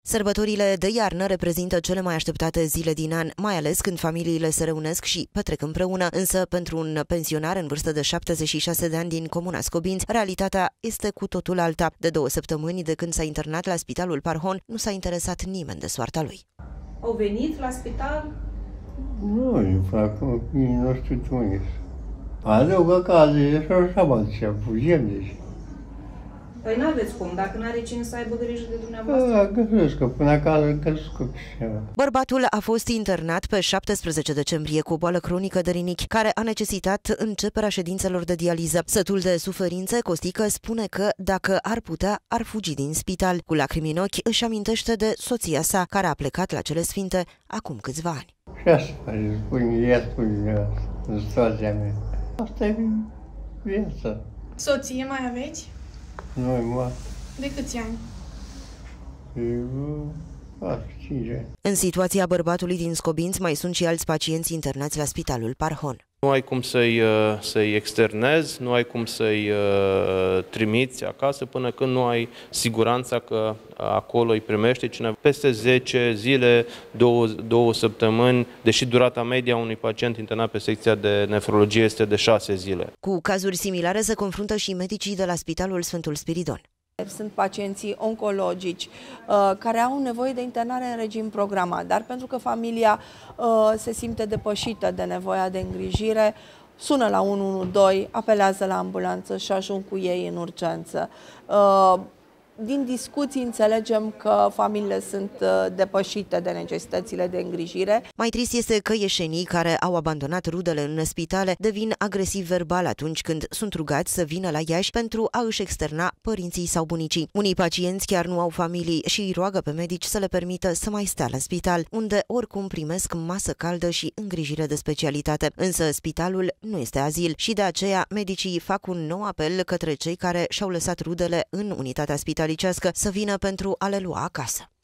Sărbătorile de iarnă reprezintă cele mai așteptate zile din an, mai ales când familiile se reunesc și petrec împreună, însă pentru un pensionar în vârstă de 76 de ani din comuna Scobinți, realitatea este cu totul alta. De 2 săptămâni de când s-a internat la Spitalul Parhon, nu s-a interesat nimeni de soarta lui. Au venit la spital? Nu, fac copiii noștri unii. Adăugă cazele și așa mă zicea, fugim deci. Păi n-aveți cum, dacă n-are cine să aibă grijă de dumneavoastră. Da, găsesc, că până acasă găsesc ceva. Bărbatul a fost internat pe 17 decembrie cu o boală cronică de rinichi, care a necesitat începerea ședințelor de dializă. Sătul de suferințe, Costică spune că, dacă ar putea, ar fugi din spital. Cu lacrimi în ochi își amintește de soția sa, care a plecat la Cele Sfinte acum câțiva ani. Și asta îi spune în situația mea. Asta e viața. Soție mai aveți? Noi mă... De câți ani? 5 ani. În situația bărbatului din Scobinți mai sunt și alți pacienți internați la Spitalul Parhon. Nu ai cum să-i externezi, nu ai cum să-i trimiți acasă până când nu ai siguranța că acolo îi primește cineva. Peste 10 zile, 2 săptămâni, deși durata media unui pacient internat pe secția de nefrologie este de 6 zile. Cu cazuri similare se confruntă și medicii de la Spitalul Sfântul Spiridon. Sunt pacienții oncologici care au nevoie de internare în regim programat, dar pentru că familia se simte depășită de nevoia de îngrijire, sună la 112, apelează la ambulanță și ajung cu ei în urgență. Din discuții înțelegem că familiile sunt depășite de necesitățile de îngrijire. Mai trist este că ieșenii care au abandonat rudele în spitale devin agresivi verbal atunci când sunt rugați să vină la Iași pentru a își externa părinții sau bunicii. Unii pacienți chiar nu au familii și îi roagă pe medici să le permită să mai stea la spital, unde oricum primesc masă caldă și îngrijire de specialitate. Însă spitalul nu este azil și de aceea medicii fac un nou apel către cei care și-au lăsat rudele în unitatea spitalicească să vină pentru a le lua acasă.